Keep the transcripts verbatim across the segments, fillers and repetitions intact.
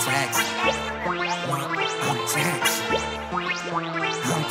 taxing. I'm taxing. I'm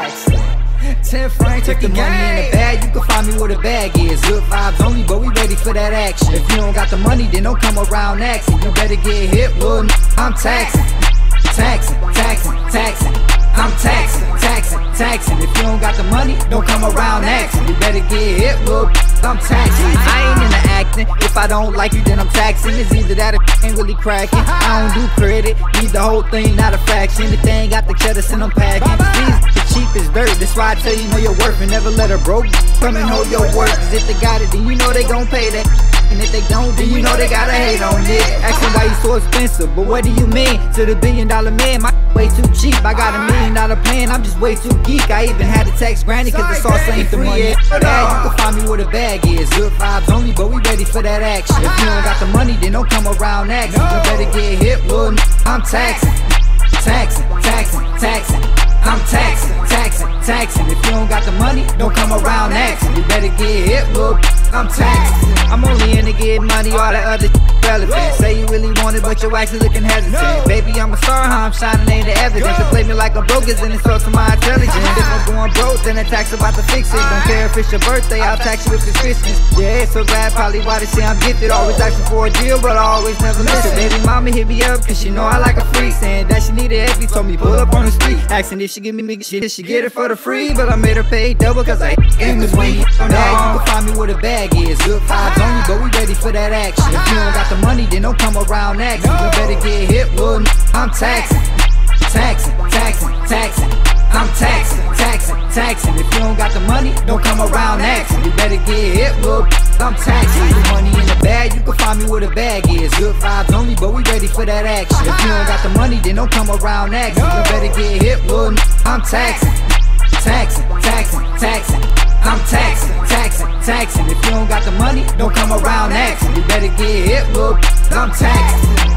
taxing. Ten francs, took the money in the bag. You can find me where the bag is. Good vibes only, but we ready for that action. If you don't got the money, then don't come around asking. You better get hit, well, I'm taxing. Taxing, taxing, taxing. I'm taxing, taxing, taxing. If you don't got the money, don't come around asking. You better get hit, well, I'm taxing. I ain't into acting. If I don't like you, then I'm taxing. It's either that or ain't really cracking. I don't do credit, need the whole thing, not a fraction. If they ain't got the cheddar, send them packing. These the cheap as dirt, that's why I tell you know your worth. And never let a broke come and hold your worth. Cause if they got it, then you know they gon' pay that. And if they don't, then you know they gotta hate on it. Asking why you so expensive, but what do you mean? To the billion dollar man, my way too cheap. I got a million dollar plan, I'm just way too geek. I even had to text granny cause the sauce ain't the money. Bag, you can find me where the bag is. Good vibes only, but we ready for that action. If you don't got the money, then don't come around asking. You better get hit, well, I'm taxing. Taxing, taxing, taxing. I'm taxing, taxing, taxing. If you don't got the money, don't come around asking. You better get hit, well, I'm taxing. I'm only in to get money, all that other relevant. Say you really want it, but you're actually looking hesitant. Baby, I'm a star, how I'm shining ain't the evidence. To play me like a broke is an insult to my intelligence. If I'm going broke, then the tax about to fix it. Don't care if it's your birthday, I'll tax you if it's Christmas. Yeah, it's a rap, probably why they say I'm gifted. Always asking for a deal, but I always never listen. Baby mama hit me up, cause she know I like a freak. Saying that she needed heavy, told me pull up on the street. Asking if she give me big shit, she get it for the free. But I made her pay double, cause I ain't this way. You can find me where the bag is. Good vibes only, but we ready for that action. If you don't got the money, then don't come around asking. You better get hit, well, I'm taxing. Taxing, taxing, taxing. I'm taxing, taxing, taxing. If you don't got the money, don't come around asking. You better get hit, well, I'm taxing. The money in the bag, you can find me where the bag is. Good vibes only, but we ready for that action. If you don't got the money, then don't come around asking. You better get hit, well, I'm taxing. Taxing, taxing, taxing. I'm taxing, taxing, taxing. If you don't got the money, don't come around asking. You better get hit, well, I'm taxing.